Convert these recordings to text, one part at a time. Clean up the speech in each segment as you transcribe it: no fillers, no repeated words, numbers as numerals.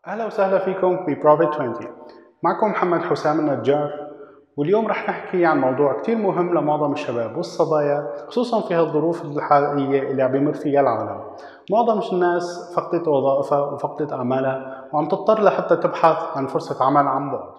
أهلا وسهلا فيكم ببروفيت 20. معكم محمد حسام النجار، واليوم رح نحكي عن موضوع كتير مهم لمعظم الشباب والصبايا، خصوصا في هالظروف الحالية اللي عم بيمر فيها العالم. معظم الناس فقدت وظائفها وفقدت أعمالها وعم تضطر لحتى تبحث عن فرصة عمل عن بعد.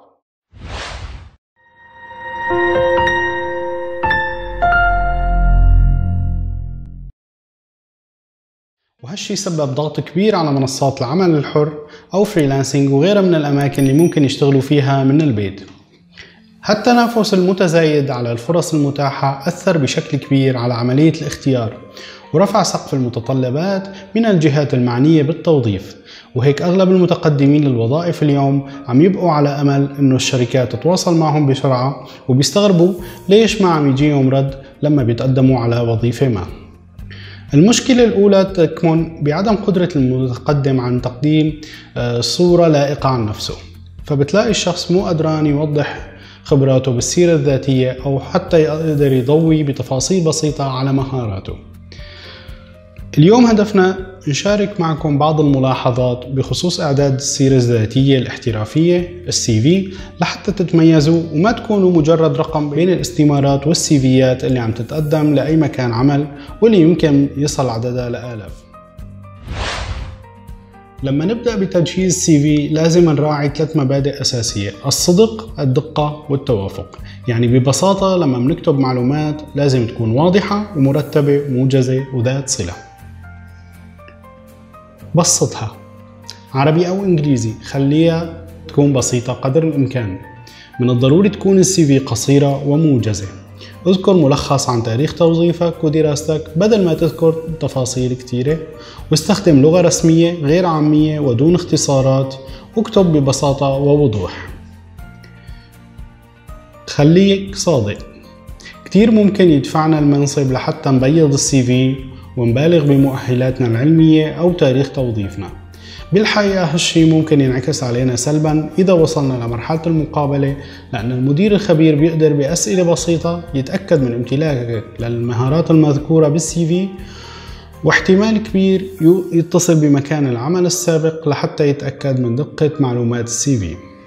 وهالشي سبب ضغط كبير على منصات العمل الحر أو فريلانسينج وغيرها من الأماكن اللي ممكن يشتغلوا فيها من البيت. هالتنافس المتزايد على الفرص المتاحة أثر بشكل كبير على عملية الاختيار ورفع سقف المتطلبات من الجهات المعنية بالتوظيف، وهيك أغلب المتقدمين للوظائف اليوم عم يبقوا على أمل إنه الشركات تتواصل معهم بسرعة، وبيستغربوا ليش ما عم يجيهم رد لما بيتقدموا على وظيفة ما. المشكلة الأولى تكمن بعدم قدرة المتقدم عن تقديم صورة لائقة عن نفسه، فبتلاقي الشخص مو قدران يوضح خبراته بالسيرة الذاتية أو حتى يقدر يضوي بتفاصيل بسيطة على مهاراته. اليوم هدفنا نشارك معكم بعض الملاحظات بخصوص إعداد السيرة الذاتية الاحترافية الCV لحتى تتميزوا وما تكونوا مجرد رقم بين الاستمارات والCVات اللي عم تتقدم لأي مكان عمل واللي يمكن يصل عددها لآلاف. لما نبدأ بتجهيز CV لازم نراعي 3 مبادئ أساسية: الصدق، الدقة، والتوافق. يعني ببساطة لما بنكتب معلومات لازم تكون واضحة ومرتبة وموجزة وذات صلة. بسطها عربي أو إنجليزي، خليها تكون بسيطة قدر الإمكان. من الضروري تكون الCV قصيرة وموجزة. اذكر ملخص عن تاريخ توظيفك ودراستك بدل ما تذكر تفاصيل كتيرة، واستخدم لغة رسمية غير عامية ودون اختصارات، واكتب ببساطة ووضوح. خليك صادق. كتير ممكن يدفعنا المنصب لحتى نبيض الCV ونبالغ بمؤهلاتنا العلمية أو تاريخ توظيفنا. بالحقيقة هالشي ممكن ينعكس علينا سلبا إذا وصلنا لمرحلة المقابلة، لأن المدير الخبير بيقدر بأسئلة بسيطة يتأكد من امتلاكك للمهارات المذكورة بالCV، واحتمال كبير يتصل بمكان العمل السابق لحتى يتأكد من دقة معلومات الCV.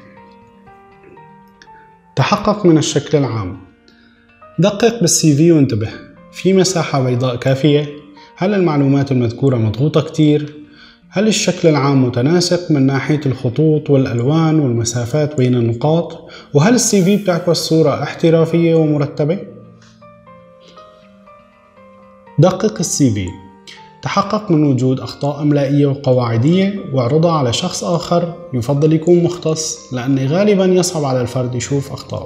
تحقق من الشكل العام. دقق بالCV وانتبه: في مساحة بيضاء كافية؟ هل المعلومات المذكورة مضغوطة كتير؟ هل الشكل العام متناسق من ناحية الخطوط والألوان والمسافات بين النقاط؟ وهل الCV بتعكس صورة احترافية ومرتبة؟ دقق الCV. تحقق من وجود أخطاء إملائية وقواعدية واعرضها على شخص آخر، يفضل يكون مختص لأن غالبا يصعب على الفرد يشوف أخطاء.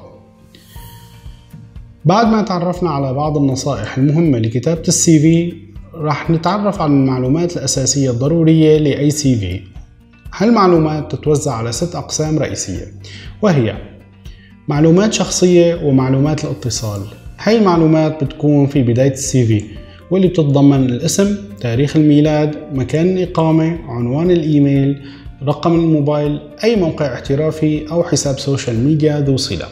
بعد ما تعرفنا على بعض النصائح المهمة لكتابة الCV، راح نتعرف على المعلومات الأساسية الضرورية لأي CV. هالمعلومات تتوزع على 6 أقسام رئيسية، وهي معلومات شخصية ومعلومات الاتصال. هاي المعلومات بتكون في بداية الCV واللي بتتضمن الاسم، تاريخ الميلاد، مكان الإقامة، عنوان الإيميل، رقم الموبايل، أي موقع احترافي أو حساب سوشيال ميديا ذو صلة.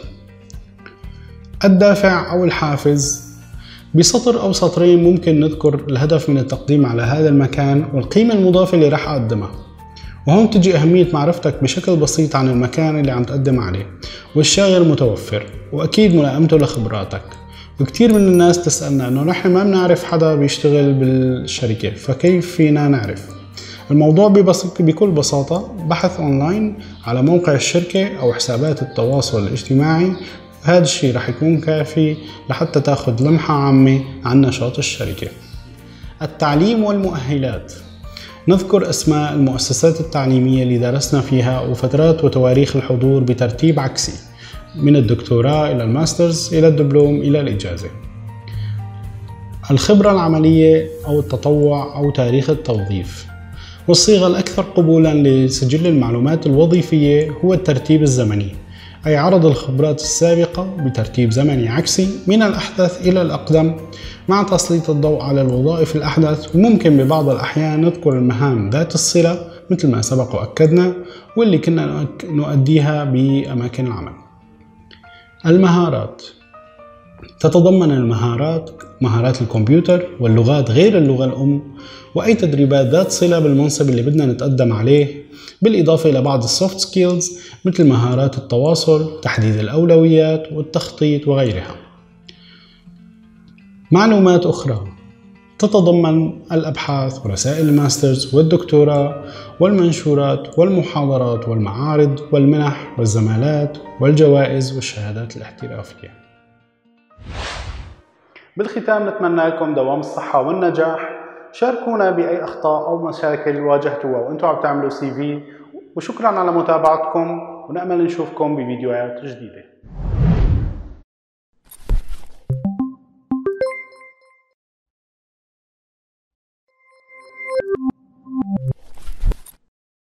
الدافع أو الحافز. بسطر أو سطرين ممكن نذكر الهدف من التقديم على هذا المكان والقيمة المضافة اللي راح أقدمها. وهون تجي أهمية معرفتك بشكل بسيط عن المكان اللي عم تقدم عليه والشاغر المتوفر، وأكيد ملائمته لخبراتك. وكتير من الناس تسألنا إنه نحن ما بنعرف حدا بيشتغل بالشركة، فكيف فينا نعرف؟ الموضوع بكل بساطة بحث أونلاين على موقع الشركة أو حسابات التواصل الاجتماعي. هذا الشيء رح يكون كافي لحتى تاخذ لمحة عامة عن نشاط الشركة. التعليم والمؤهلات. نذكر أسماء المؤسسات التعليمية اللي درسنا فيها وفترات وتواريخ الحضور بترتيب عكسي، من الدكتوراه إلى الماسترز إلى الدبلوم إلى الإجازة. الخبرة العملية أو التطوع أو تاريخ التوظيف. والصيغة الأكثر قبولا لسجل المعلومات الوظيفية هو الترتيب الزمني، أي عرض الخبرات السابقة بترتيب زمني عكسي من الأحدث إلى الأقدم، مع تسليط الضوء على الوظائف الأحدث. وممكن ببعض الأحيان نذكر المهام ذات الصلة مثل ما سبق وأكدنا واللي كنا نؤديها بأماكن العمل. المهارات. تتضمن المهارات مهارات الكمبيوتر واللغات غير اللغة الأم، وأي تدريبات ذات صلة بالمنصب اللي بدنا نتقدم عليه، بالإضافة إلى بعض السوفت سكيلز مثل مهارات التواصل، تحديد الأولويات والتخطيط وغيرها. معلومات أخرى تتضمن الأبحاث ورسائل الماسترز والدكتوراه والمنشورات والمحاضرات والمعارض والمنح والزمالات والجوائز والشهادات الاحترافية. بالختام نتمنى لكم دوام الصحة والنجاح. شاركونا بأي أخطاء أو مشاكل واجهتوها وأنتم عم تعملوا CV، وشكرا على متابعتكم، ونأمل نشوفكم بفيديوهات جديدة.